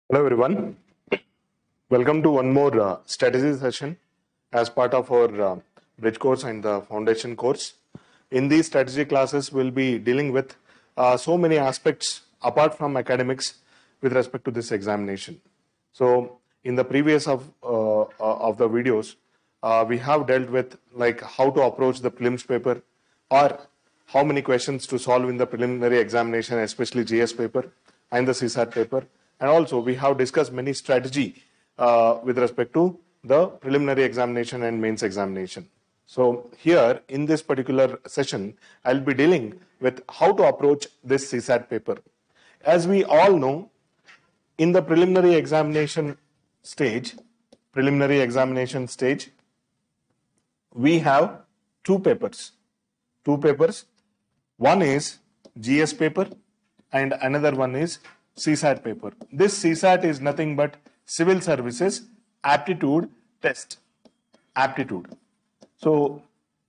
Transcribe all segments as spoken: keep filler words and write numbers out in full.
Hello everyone, welcome to one more uh, strategy session as part of our uh, bridge course and the foundation course. In these strategy classes, we'll be dealing with uh, so many aspects apart from academics with respect to this examination. So in the previous of, uh, uh, of the videos, uh, we have dealt with like how to approach the prelims paper or how many questions to solve in the preliminary examination, especially G S paper and the C SAT paper. And also we have discussed many strategy uh, with respect to the preliminary examination and mains examination. So here in this particular session, I'll be dealing with how to approach this C SAT paper. As we all know, in the preliminary examination stage, preliminary examination stage, we have two papers. Two papers. One is G S paper and another one is C SAT paper. This C SAT is nothing but Civil Services Aptitude Test. Aptitude. So,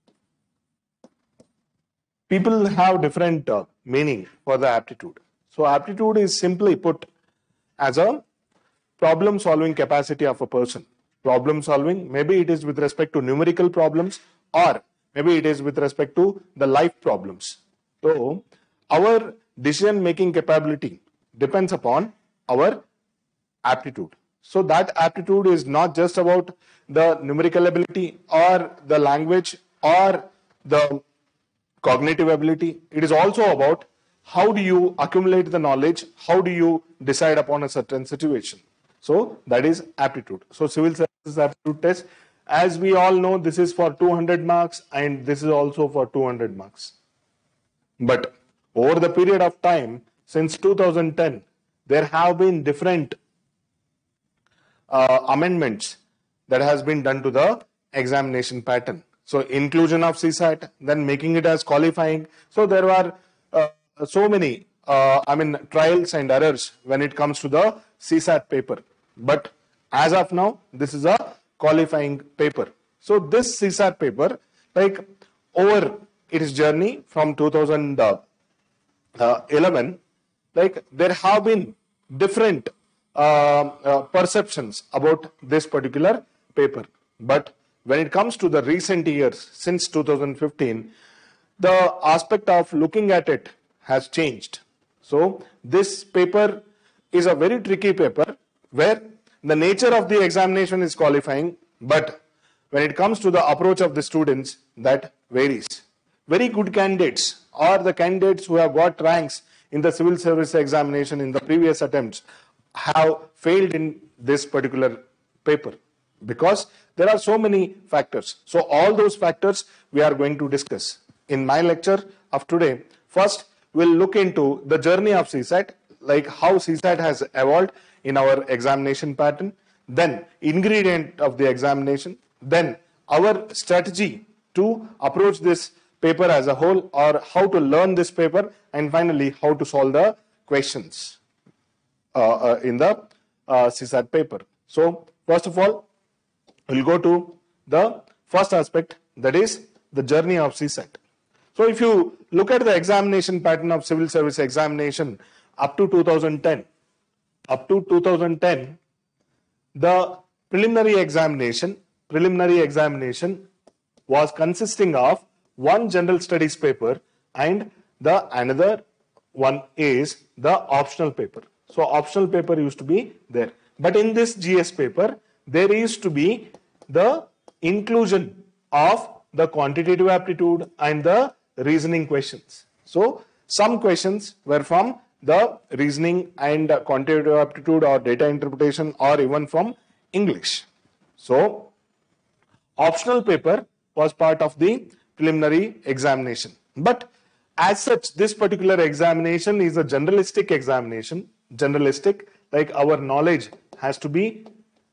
people have different uh, meaning for the aptitude. So, aptitude is simply put as a problem solving capacity of a person. Problem solving, maybe it is with respect to numerical problems or maybe it is with respect to the life problems. So, our decision making capability depends upon our aptitude. So that aptitude is not just about the numerical ability or the language or the cognitive ability. It is also about how do you accumulate the knowledge, how do you decide upon a certain situation. So that is aptitude. So Civil Services Aptitude Test, as we all know, this is for two hundred marks and this is also for two hundred marks. But over the period of time, since two thousand ten, there have been different uh, amendments that has been done to the examination pattern. So inclusion of C SAT, then making it as qualifying. So there were uh, so many, uh, I mean, trials and errors when it comes to the C SAT paper. But as of now, this is a qualifying paper. So this C SAT paper, like over its journey from two thousand eleven, like there have been different uh, uh, perceptions about this particular paper. But when it comes to the recent years, since two thousand fifteen, the aspect of looking at it has changed. So this paper is a very tricky paper where the nature of the examination is qualifying, but when it comes to the approach of the students, that varies. Very good candidates or the candidates who have got ranks in the civil service examination in the previous attempts have failed in this particular paper because there are so many factors. So all those factors we are going to discuss. In my lecture of today, first we'll look into the journey of C SAT, like how C SAT has evolved in our examination pattern, then ingredient of the examination, then our strategy to approach this paper as a whole or how to learn this paper, and finally how to solve the questions uh, uh, in the uh, C SAT paper. So first of all, we'll go to the first aspect, that is the journey of C SAT. So if you look at the examination pattern of civil service examination up to two thousand ten, up to two thousand ten, the preliminary examination, preliminary examination was consisting of one general studies paper and the another one is the optional paper. So optional paper used to be there. But in this G S paper, there used to be the inclusion of the quantitative aptitude and the reasoning questions. So some questions were from the reasoning and quantitative aptitude or data interpretation or even from English. So optional paper was part of the preliminary examination. But as such, this particular examination is a generalistic examination. Generalistic, like our knowledge has to be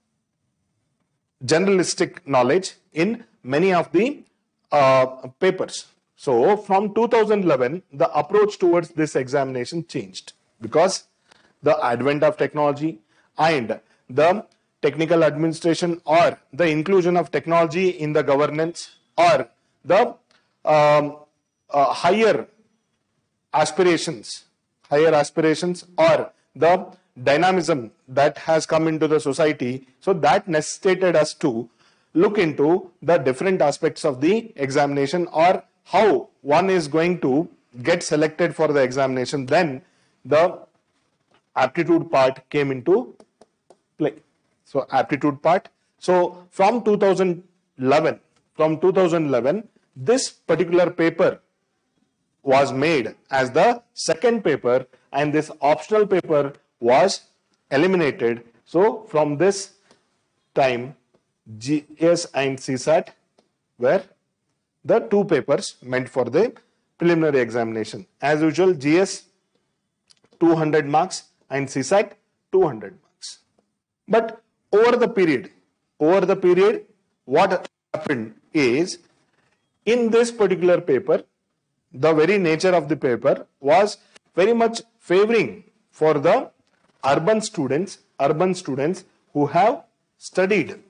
generalistic knowledge in many of the uh, papers. So from two thousand eleven, the approach towards this examination changed because the advent of technology and the technical administration or the inclusion of technology in the governance or the um, uh, higher aspirations, higher aspirations or the dynamism that has come into the society. So that necessitated us to look into the different aspects of the examination, or how one is going to get selected for the examination. Then the aptitude part came into play. So aptitude part. So from two thousand eleven, from two thousand eleven, this particular paper was made as the second paper, and this optional paper was eliminated. So from this time, G S and C SAT were the two papers meant for the preliminary examination. As usual, G S two hundred marks and C SAT two hundred marks. But over the period, over the period, what happened is, in this particular paper, the very nature of the paper was very much favoring for the urban students, urban students who have studied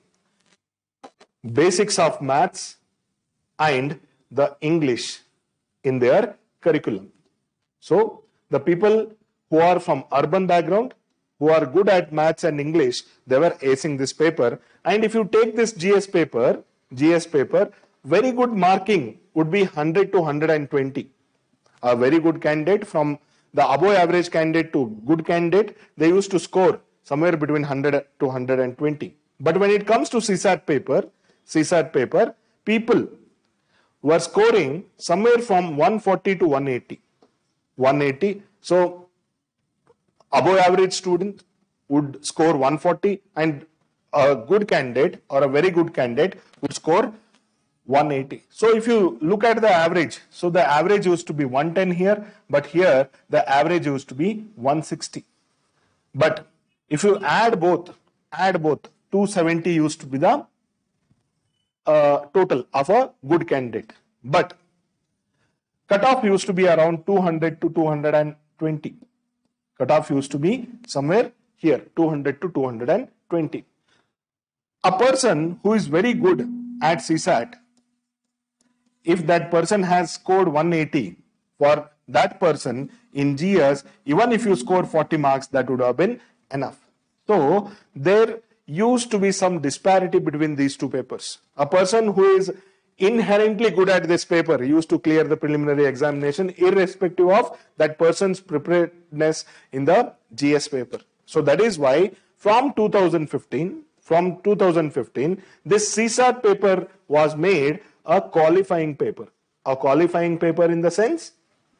basics of maths and the English in their curriculum. So the people who are from urban background, who are good at maths and English, they were acing this paper. And if you take this G S paper, G S paper, very good marking would be one hundred to one hundred twenty. A very good candidate, from the above average candidate to good candidate, they used to score somewhere between one hundred to one hundred twenty. But when it comes to C SAT paper, C SAT paper, people were scoring somewhere from one forty to one eighty. one eighty. So above average student would score one forty, and a good candidate or a very good candidate would score one eighty. So if you look at the average, so the average used to be one ten here, but here the average used to be one sixty. But if you add both, add both, two seventy used to be the uh, total of a good candidate. But cutoff used to be around two hundred to two hundred twenty. Cutoff used to be somewhere here, two hundred to two hundred twenty. A person who is very good at C SAT, if that person has scored one eighty, for that person in G S, even if you score forty marks, that would have been enough. So there used to be some disparity between these two papers. A person who is inherently good at this paper used to clear the preliminary examination, irrespective of that person's preparedness in the G S paper. So that is why from two thousand fifteen, from two thousand fifteen, this C SAT paper was made a qualifying paper. A qualifying paper in the sense,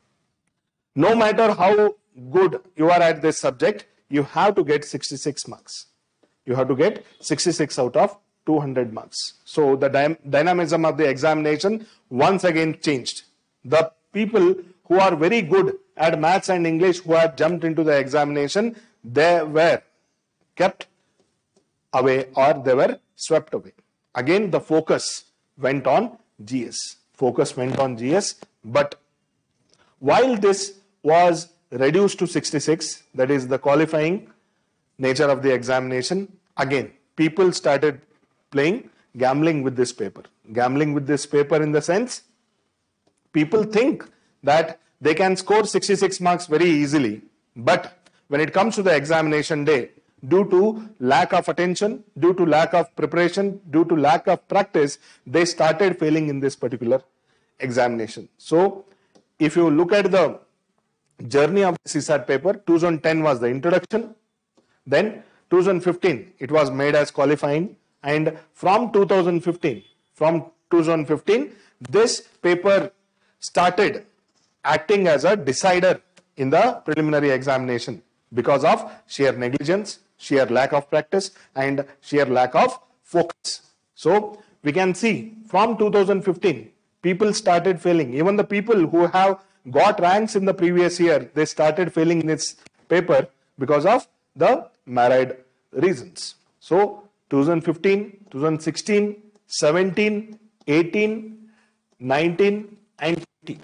no matter how good you are at this subject, you have to get sixty-six marks. You have to get sixty-six out of two hundred marks. So the dy dynamism of the examination once again changed. The people who are very good at maths and English, who have jumped into the examination, they were kept away, or they were swept away. Again, the focus went on G S. Focus went on G S. But while this was reduced to sixty-six, that is the qualifying nature of the examination, again, people started playing, gambling with this paper. Gambling with this paper in the sense, people think that they can score sixty-six marks very easily, but when it comes to the examination day, due to lack of attention, due to lack of preparation, due to lack of practice, they started failing in this particular examination. So if you look at the journey of the C SAT paper, two thousand ten was the introduction, then two thousand fifteen it was made as qualifying, and from two thousand fifteen, from two thousand fifteen, this paper started acting as a decider in the preliminary examination because of sheer negligence, sheer lack of practice, and sheer lack of focus. So we can see from two thousand fifteen, people started failing. Even the people who have got ranks in the previous year, they started failing in this paper because of the myriad reasons. So two thousand fifteen, two thousand sixteen, seventeen, eighteen, nineteen, and twenty.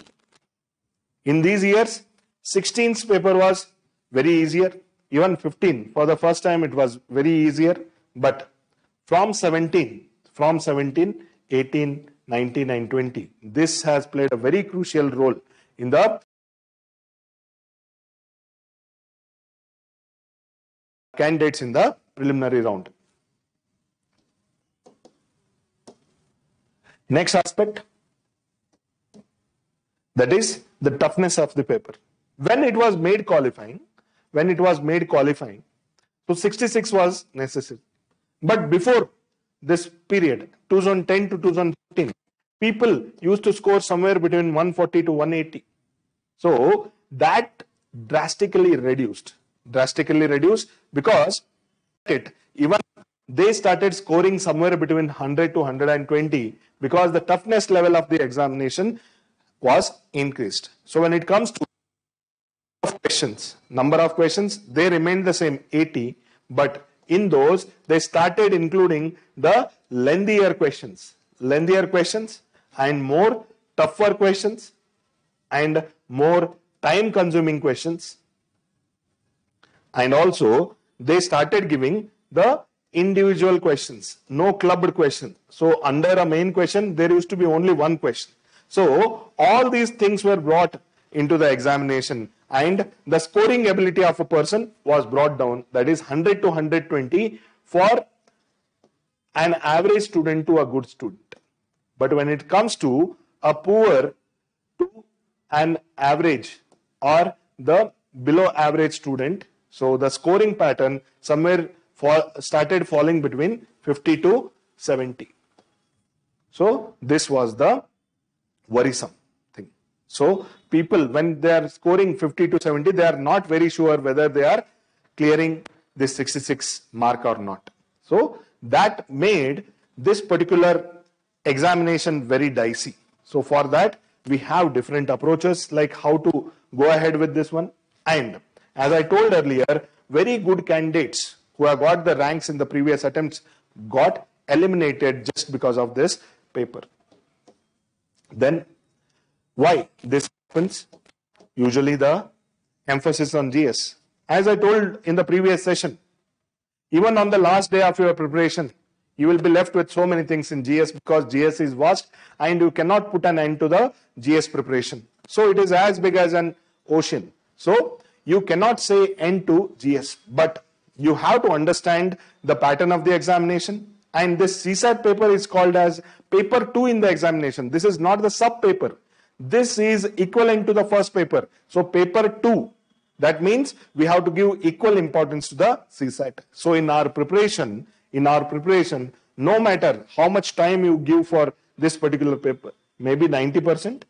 In these years, sixteenth paper was very easier. Even fifteen, for the first time, it was very easier. But from seventeen, from seventeen, eighteen, nineteen, and twenty, this has played a very crucial role in the candidates in the preliminary round. Next aspect, that is the toughness of the paper. When it was made qualifying, when it was made qualifying, so sixty-six was necessary. But before this period, two thousand ten to two thousand fifteen, people used to score somewhere between one forty to one eighty. So that drastically reduced, drastically reduced because it even they started scoring somewhere between one hundred to one hundred twenty because the toughness level of the examination was increased. So when it comes to questions, number of questions, they remained the same, eighty, but in those they started including the lengthier questions, lengthier questions and more tougher questions and more time consuming questions, and also they started giving the individual questions, no clubbed question. So under a main question there used to be only one question. So all these things were brought into the examination and the scoring ability of a person was brought down, that is one hundred to one hundred twenty for an average student to a good student. But when it comes to a poor to an average or the below average student, so the scoring pattern somewhere fall, started falling between fifty to seventy. So this was the worrisome thing. So people, when they are scoring fifty to seventy, they are not very sure whether they are clearing this sixty-six mark or not. So that made this particular examination very dicey. So for that we have different approaches like how to go ahead with this one. And as I told earlier, very good candidates who have got the ranks in the previous attempts got eliminated just because of this paper. Then why this happens? Usually the emphasis on G S. As I told in the previous session, even on the last day of your preparation, you will be left with so many things in G S because G S is vast and you cannot put an end to the G S preparation. So it is as big as an ocean. So you cannot say end to G S, but you have to understand the pattern of the examination. And this C SAT paper is called as paper two in the examination. This is not the sub paper. This is equivalent to the first paper. So paper two, that means we have to give equal importance to the C SAT. So in our preparation, in our preparation, no matter how much time you give for this particular paper, maybe ninety percent,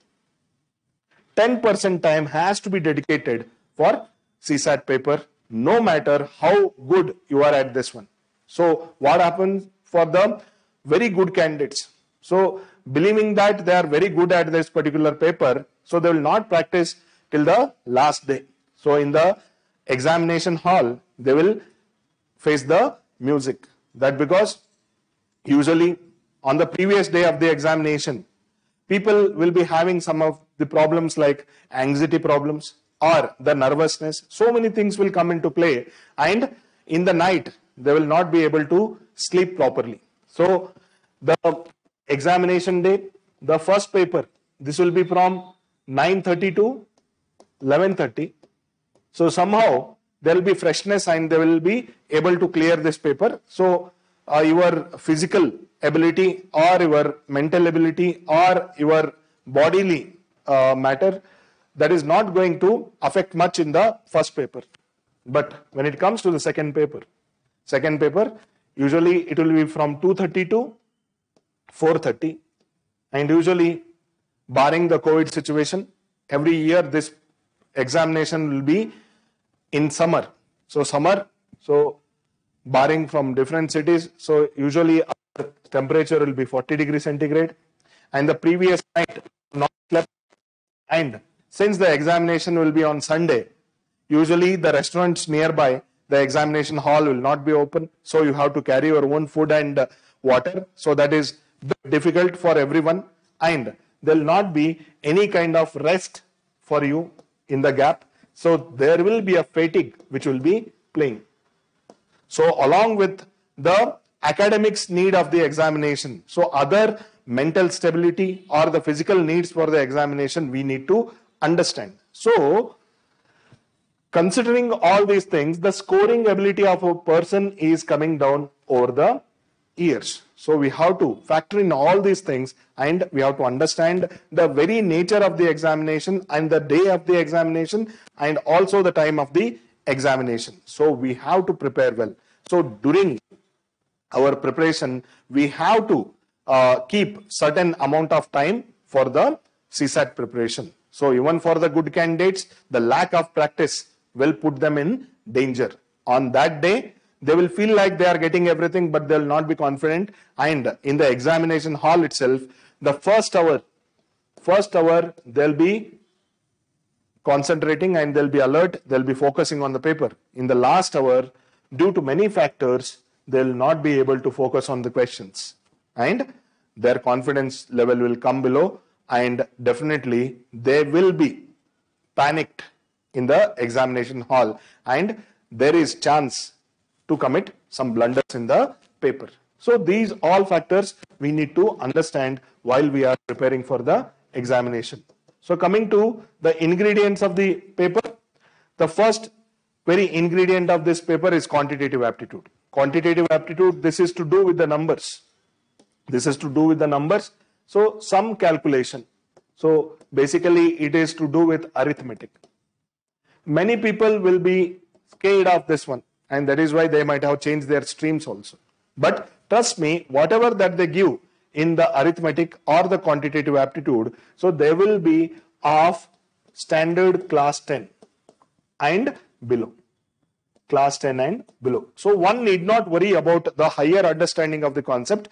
ten percent time has to be dedicated for C SAT paper, no matter how good you are at this one. So what happens for the very good candidates? So believing that they are very good at this particular paper, so they will not practice till the last day. So in the examination hall, they will face the music. That because usually on the previous day of the examination, people will be having some of the problems like anxiety problems or the nervousness. So many things will come into play, and in the night they will not be able to sleep properly. So the examination day, the first paper, this will be from nine thirty to eleven thirty. So somehow there will be freshness and they will be able to clear this paper. So uh, your physical ability or your mental ability or your bodily uh, matter, that is not going to affect much in the first paper. But when it comes to the second paper, second paper, usually it will be from two thirty to four thirty, and usually barring the COVID situation, every year this examination will be in summer. So summer, so barring from different cities, so usually our temperature will be forty degrees centigrade, and the previous night not slept. And since the examination will be on Sunday, usually the restaurants nearby the examination hall will not be open, so you have to carry your own food and uh, water. So that is difficult for everyone, and there will not be any kind of rest for you in the gap. So there will be a fatigue which will be playing. So along with the academics need of the examination, so other mental stability or the physical needs for the examination we need to understand. So Considering all these things, the scoring ability of a person is coming down over the years. So we have to factor in all these things, and we have to understand the very nature of the examination and the day of the examination and also the time of the examination. So we have to prepare well. So during our preparation, we have to uh, keep certain amount of time for the C SAT preparation. So even for the good candidates, the lack of practice will put them in danger. On that day, they will feel like they are getting everything, but they will not be confident. And in the examination hall itself, the first hour, first hour, they'll be concentrating and they'll be alert, they'll be focusing on the paper. In the last hour, due to many factors, they'll not be able to focus on the questions. And their confidence level will come below, and definitely they will be panicked in the examination hall, and there is chance to commit some blunders in the paper. So these all factors we need to understand while we are preparing for the examination. So coming to the ingredients of the paper, the first very ingredient of this paper is quantitative aptitude. Quantitative aptitude, this is to do with the numbers. This is to do with the numbers. So some calculation. So basically it is to do with arithmetic. Many people will be scared of this one, and that is why they might have changed their streams also. But trust me, whatever that they give in the arithmetic or the quantitative aptitude, so they will be of standard class ten and below. Class ten and below. So one need not worry about the higher understanding of the concept,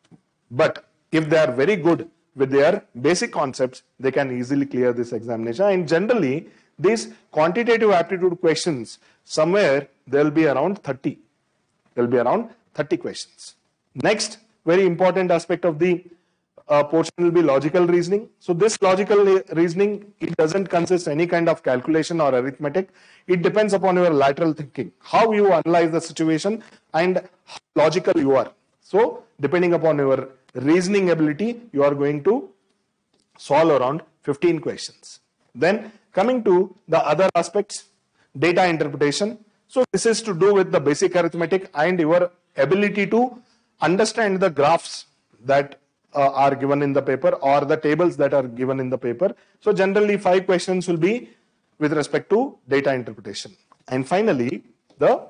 but if they are very good with their basic concepts, they can easily clear this examination. And generally, these quantitative aptitude questions, somewhere there will be around thirty. There will be around thirty questions. Next, very important aspect of the uh, portion will be logical reasoning. So this logical reasoning, it doesn't consist any kind of calculation or arithmetic. It depends upon your lateral thinking, how you analyze the situation and how logical you are. So depending upon your reasoning ability, you are going to solve around fifteen questions. Then coming to the other aspects, data interpretation. So this is to do with the basic arithmetic and your ability to understand the graphs that uh, are given in the paper or the tables that are given in the paper. So generally five questions will be with respect to data interpretation. And finally, the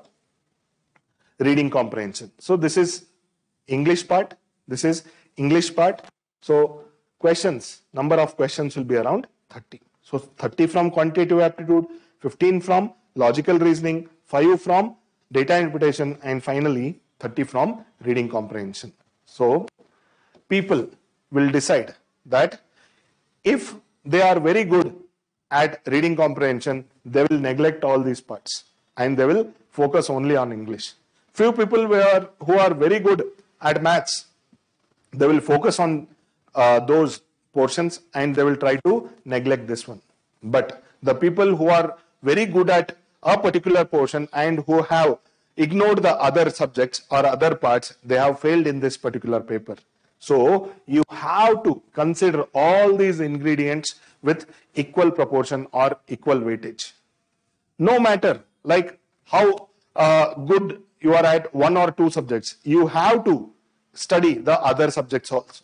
reading comprehension. So this is English part. This is English part. So questions, number of questions will be around thirty. So thirty from quantitative aptitude, fifteen from logical reasoning, five from data interpretation, and finally thirty from reading comprehension. So people will decide that if they are very good at reading comprehension, they will neglect all these parts and they will focus only on English. Few people who are, who are very good at maths, they will focus on uh, those portions and they will try to neglect this one. But the people who are very good at a particular portion and who have ignored the other subjects or other parts, they have failed in this particular paper. So you have to consider all these ingredients with equal proportion or equal weightage. No matter like how uh, good you are at one or two subjects, you have to study the other subjects also.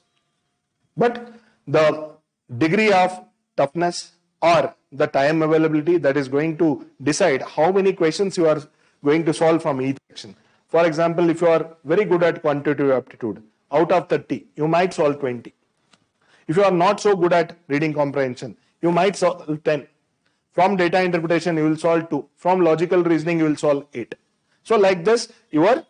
But the degree of toughness or the time availability, that is going to decide how many questions you are going to solve from each section. For example, if you are very good at quantitative aptitude, out of thirty, you might solve twenty. If you are not so good at reading comprehension, you might solve ten. From data interpretation, you will solve two. From logical reasoning, you will solve eight. So like this, your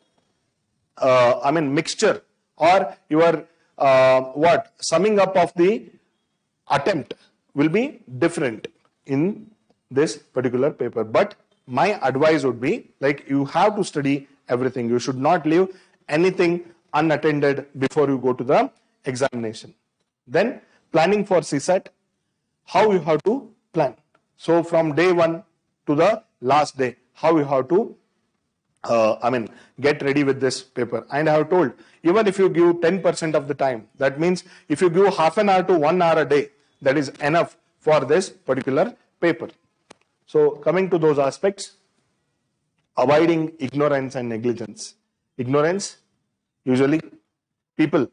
uh, I mean mixture or your uh, what summing up of the attempt will be different in this particular paper. But my advice would be, like, you have to study everything. You should not leave anything unattended before you go to the examination. Then planning for C SAT, how you have to plan. So from day one to the last day, how you have to uh, I mean get ready with this paper. And I have told, even if you give ten percent of the time, that means if you give half an hour to one hour a day, that is enough for this particular paper. So coming to those aspects, avoiding ignorance and negligence. Ignorance, usually people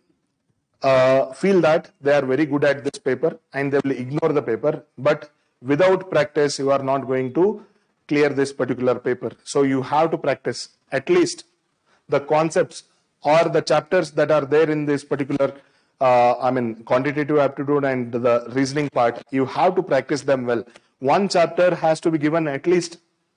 uh, feel that they are very good at this paper and they will ignore the paper, but without practice you are not going to clear this particular paper. So you have to practice at least the concepts or the chapters that are there in this particular uh, I mean quantitative aptitude and the reasoning part. You have to practice them well. One chapter has to be given at least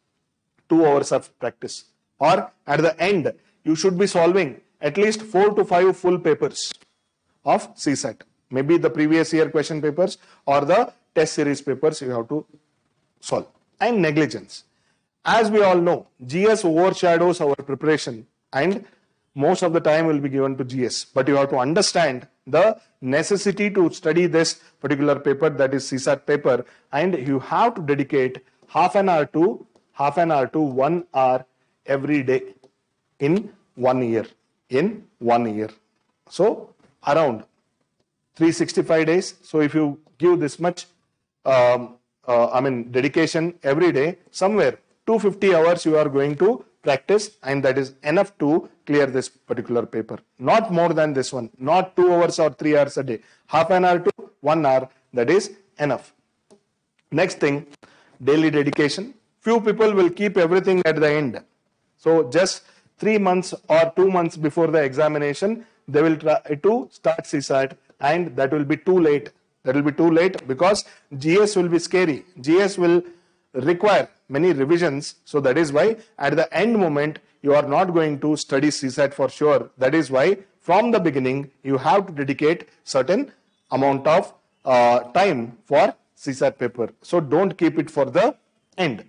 two hours of practice, or at the end you should be solving at least four to five full papers of C SAT, maybe the previous year question papers or the test series papers you have to solve. And negligence, as we all know, G S overshadows our preparation and most of the time will be given to G S, but you have to understand the necessity to study this particular paper, that is C SAT paper, and you have to dedicate half an hour to half an hour to one hour every day in one year in one year so around three hundred sixty-five days. So if you give this much um, uh, I mean dedication every day, somewhere two hundred fifty hours you are going to practice, and that is enough to clear this particular paper. Not more than this one, not two hours or three hours a day, half an hour to one hour, that is enough. Next thing, daily dedication. Few people will keep everything at the end. So just three months or two months before the examination, they will try to start C SAT, and that will be too late. That will be too late because G S will be scary. G S will require many revisions. So that is why at the end moment, you are not going to study C SAT for sure. That is why from the beginning, you have to dedicate certain amount of uh, time for C SAT paper. So don't keep it for the end.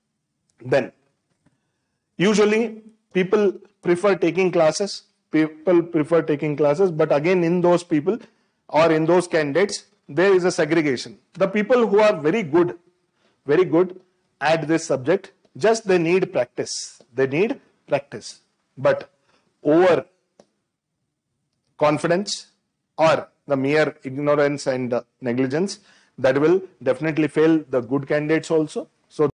Then, usually people prefer taking classes, people prefer taking classes, but again in those people or in those candidates, there is a segregation. The people who are very good, very good at this subject, just they need practice, they need practice. But over confidence or the mere ignorance and uh, negligence, that will definitely fail the good candidates also. So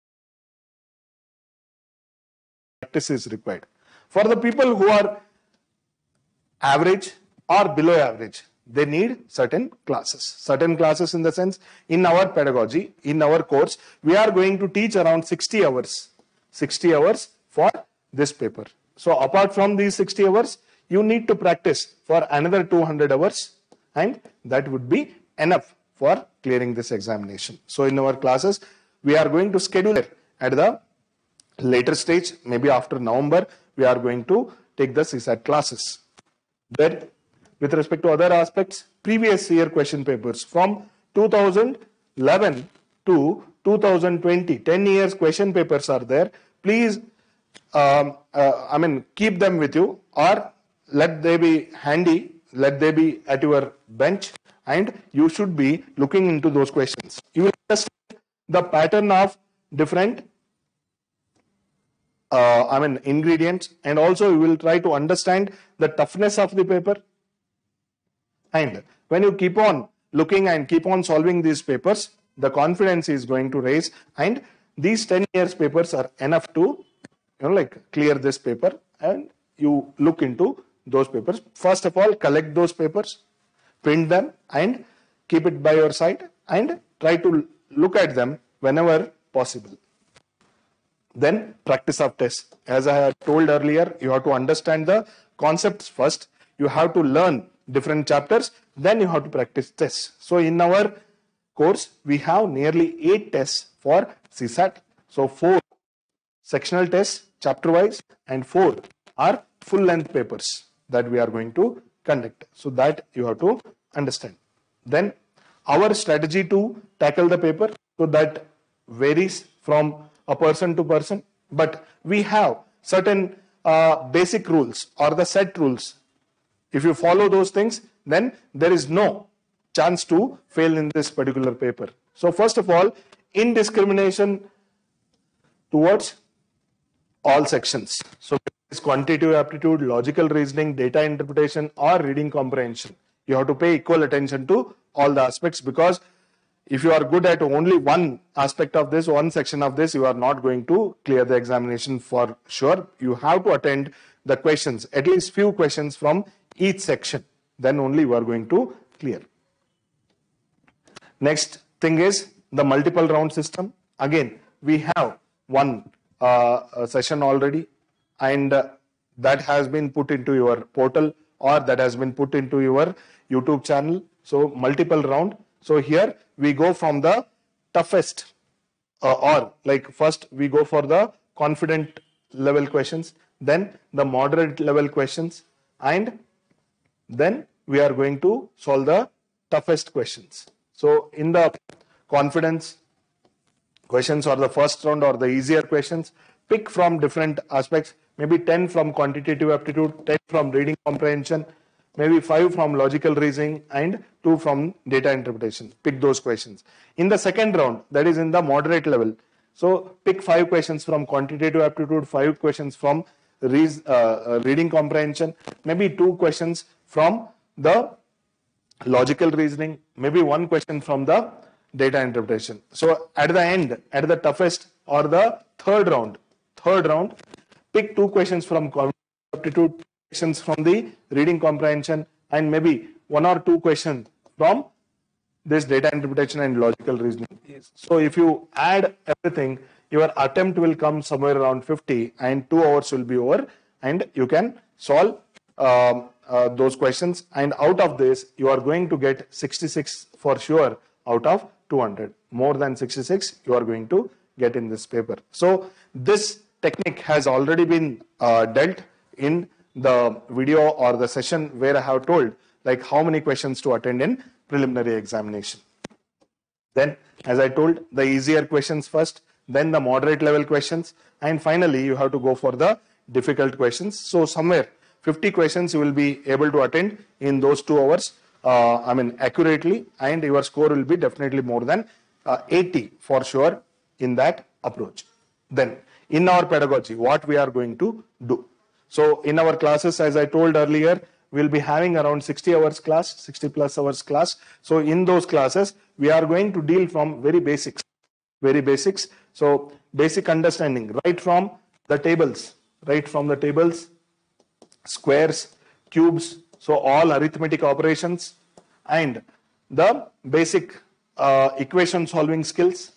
practice is required. For the people who are average or below average, they need certain classes. Certain classes in the sense, in our pedagogy, in our course, we are going to teach around sixty hours. sixty hours for this paper. So apart from these sixty hours, you need to practice for another two hundred hours, and that would be enough for clearing this examination. So in our classes, we are going to schedule it at the later stage, maybe after November, we are going to take the C SAT classes. Then, with respect to other aspects, previous year question papers from two thousand eleven to two thousand twenty, ten years question papers are there. Please, um, uh, I mean, keep them with you, or let they be handy, let they be at your bench, and you should be looking into those questions. You will understand the pattern of different Uh, I mean ingredients, and also you will try to understand the toughness of the paper. And when you keep on looking and keep on solving these papers, the confidence is going to raise, and these ten years papers are enough to, you know, like clear this paper, and you look into those papers. First of all, collect those papers, print them, and keep it by your side, and try to look at them whenever possible. Then practice of tests. As I had told earlier, you have to understand the concepts first. You have to learn different chapters. Then you have to practice tests. So in our course, we have nearly eight tests for C SAT. So four sectional tests, chapter wise, and four are full length papers that we are going to conduct. So that you have to understand. Then our strategy to tackle the paper, so that varies from a person to person, but we have certain uh, basic rules or the set rules. If you follow those things, then there is no chance to fail in this particular paper. So first of all, indiscrimination towards all sections. So it's quantitative aptitude, logical reasoning, data interpretation, or reading comprehension. You have to pay equal attention to all the aspects, because if you are good at only one aspect of this, one section of this, you are not going to clear the examination for sure. You have to attend the questions, at least few questions from each section. Then only you are going to clear. Next thing is the multiple round system. Again, we have one uh, session already, and uh, that has been put into your portal, or that has been put into your YouTube channel. So multiple round. So here we go from the toughest, uh, or like first we go for the confident level questions, then the moderate level questions, and then we are going to solve the toughest questions. So in the confidence questions, or the first round, or the easier questions, pick from different aspects, maybe ten from quantitative aptitude, ten from reading comprehension, maybe five from logical reasoning, and two from data interpretation. Pick those questions. In the second round, that is in the moderate level, so pick five questions from quantitative aptitude, five questions from re uh, reading comprehension, maybe two questions from the logical reasoning, maybe one question from the data interpretation. So at the end, at the toughest, or the third round, third round, pick two questions from quantitative aptitude, questions from the reading comprehension, and maybe one or two questions from this data interpretation and logical reasoning. So if you add everything, your attempt will come somewhere around fifty, and two hours will be over, and you can solve um, uh, those questions, and out of this you are going to get sixty-six for sure out of two hundred. More than sixty-six you are going to get in this paper. So this technique has already been uh, dealt in the video or the session where I have told like how many questions to attend in preliminary examination. Then, as I told, the easier questions first, then the moderate level questions, and finally you have to go for the difficult questions. So somewhere fifty questions you will be able to attend in those two hours, uh, I mean accurately, and your score will be definitely more than uh, eighty for sure in that approach. Then in our pedagogy, what we are going to do. So in our classes, as I told earlier, we'll be having around sixty hours class, sixty plus hours class. So in those classes, we are going to deal from very basics, very basics. So basic understanding, right from the tables, right from the tables, squares, cubes, so all arithmetic operations, and the basic uh, equation solving skills,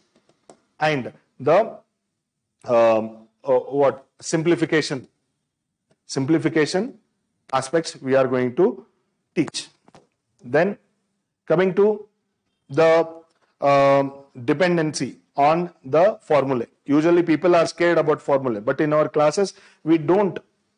and the um, uh, what simplification, simplification aspects we are going to teach. Then coming to the um, dependency on the formulae. Usually people are scared about formulae, but in our classes we don't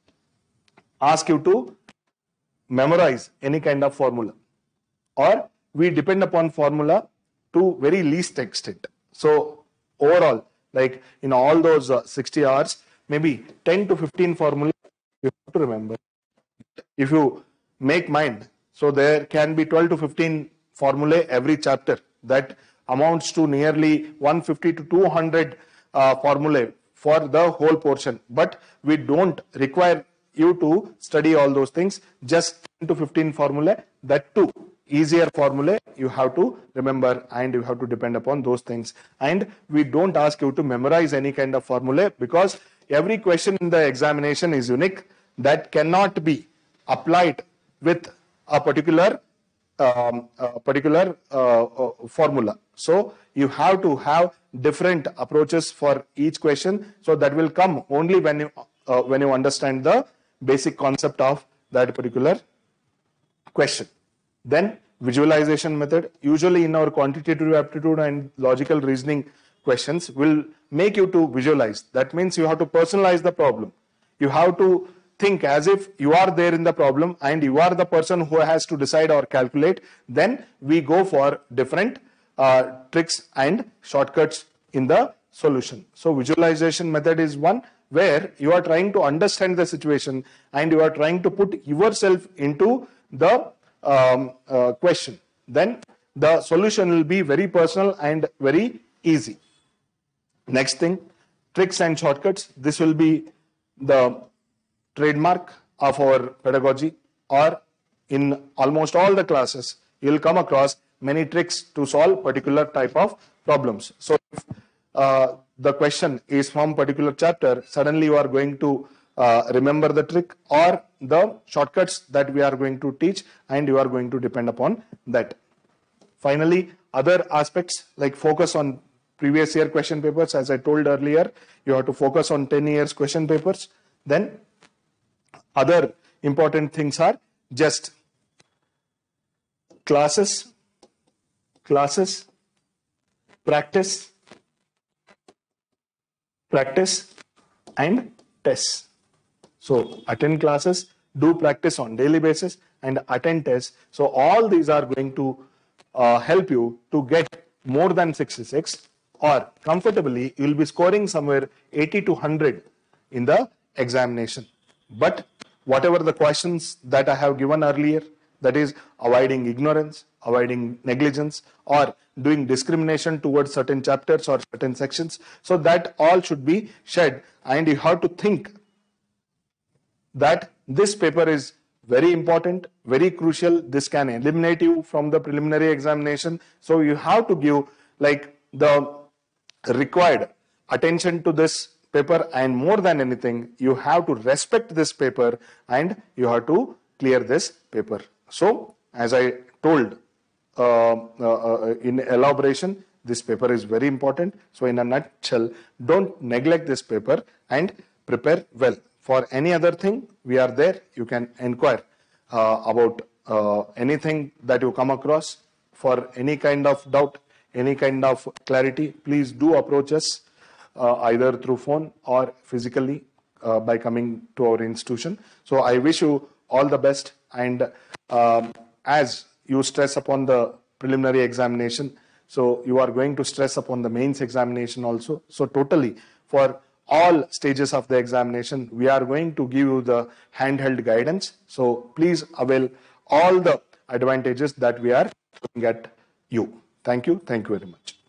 ask you to memorize any kind of formula, or we depend upon formula to very least extent. So overall, like in all those uh, sixty hours, maybe ten to fifteen formula you have to remember. If you make mind, so there can be twelve to fifteen formulae every chapter. That amounts to nearly one fifty to two hundred uh, formulae for the whole portion. But we don't require you to study all those things, just ten to fifteen formulae, that too easier formulae you have to remember, and you have to depend upon those things. And we don't ask you to memorize any kind of formulae, because every question in the examination is unique, that cannot be applied with a particular um, a particular uh, uh, formula. So you have to have different approaches for each question. So that will come only when you uh, when you understand the basic concept of that particular question. Then visualization method. Usually in our quantitative aptitude and logical reasoning questions will make you to visualize. That means you have to personalize the problem. You have to think as if you are there in the problem and you are the person who has to decide or calculate. Then we go for different uh, tricks and shortcuts in the solution. So visualization method is one where you are trying to understand the situation and you are trying to put yourself into the um, uh, question. Then the solution will be very personal and very easy. Next thing, tricks and shortcuts. This will be the trademark of our pedagogy, or in almost all the classes you will come across many tricks to solve particular type of problems. So if uh, the question is from particular chapter, suddenly you are going to uh, remember the trick or the shortcuts that we are going to teach, and you are going to depend upon that. Finally, other aspects like focus on previous year question papers. As I told earlier, you have to focus on ten years question papers. Then other important things are just classes, classes, practice, practice, and tests. So attend classes, do practice on daily basis, and attend tests. So all these are going to uh, help you to get more than sixty-six, or comfortably you will be scoring somewhere eighty to one hundred in the examination. But whatever the questions that I have given earlier, that is avoiding ignorance, avoiding negligence, or doing discrimination towards certain chapters or certain sections, so that all should be shed, and you have to think that this paper is very important, very crucial. This can eliminate you from the preliminary examination. So you have to give like the required attention to this paper, and more than anything, you have to respect this paper and you have to clear this paper. So as I told uh, uh, uh, in elaboration, this paper is very important. So in a nutshell, don't neglect this paper and prepare well. For any other thing, we are there. You can inquire uh, about uh, anything that you come across. For any kind of doubt, any kind of clarity, please do approach us uh, either through phone or physically uh, by coming to our institution. So I wish you all the best, and um, as you stress upon the preliminary examination, so you are going to stress upon the mains examination also. So totally for all stages of the examination, we are going to give you the handheld guidance. So please avail all the advantages that we are throwing at you. Thank you. Thank you very much.